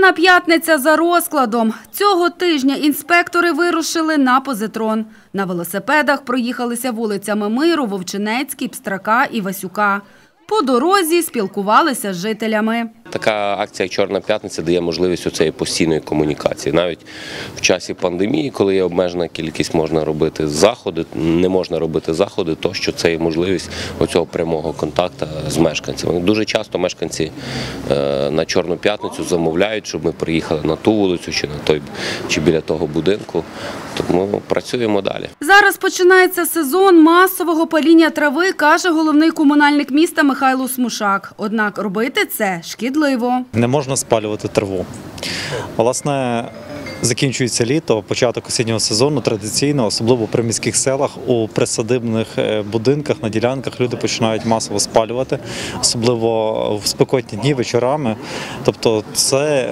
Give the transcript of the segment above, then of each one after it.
Чорна п'ятниця за розкладом. Цього тижня інспектори вирушили на позитрон. На велосипедах проїхалися вулицями Миру, Вовчинецький, Пстрака і Васюка. По дорозі спілкувалися з жителями. Така акція, як «Чорна п'ятниця», дає можливість цієї постійної комунікації. Навіть в часі пандемії, коли є обмежена кількість, можна робити заходи, не можна робити заходи, то що це є можливість оцього прямого контакту з мешканцями. Дуже часто мешканці на «Чорну п'ятницю» замовляють, щоб ми приїхали на ту вулицю чи біля того будинку. Тому працюємо далі. Зараз починається сезон масового паління трави, каже головний комунальник міста Михайло Смушак. Однак робити це шкідливо. Не можна спалювати траву. Власне, закінчується літо, початок осіннього сезону традиційно, особливо при міських селах, у присадибних будинках, на ділянках люди починають масово спалювати, особливо в спекотні дні, вечорами. Тобто це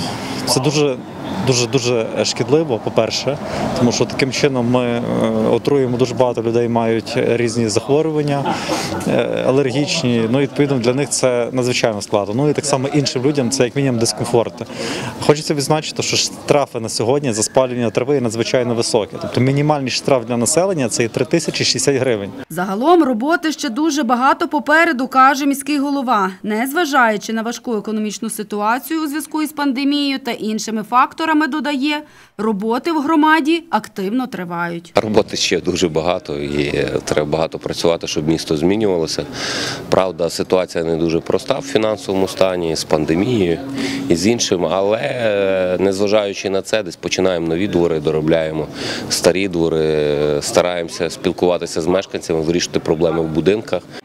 дуже шкідливо, по-перше, тому що таким чином ми отруюємо, дуже багато людей мають різні захворювання, алергічні, відповідно для них це надзвичайно складно. І так само іншим людям це як мінімум дискомфорт. Хочеться відзначити, що штрафи на сьогодні за спалювання трави надзвичайно високі. Тобто мінімальний штраф для населення – це 3060 гривень. Загалом роботи ще дуже багато попереду, каже міський голова. Незважаючи на важку економічну ситуацію у зв'язку із пандемією та іншими факторами, додає, роботи в громаді активно тривають. Роботи ще дуже багато і треба багато працювати, щоб місто змінювалося. Правда, ситуація не дуже проста в фінансовому стані, з пандемією і з іншим, але незважаючи на це, десь починаємо нові двори, доробляємо старі двори, стараємося спілкуватися з мешканцями, вирішити проблеми в будинках.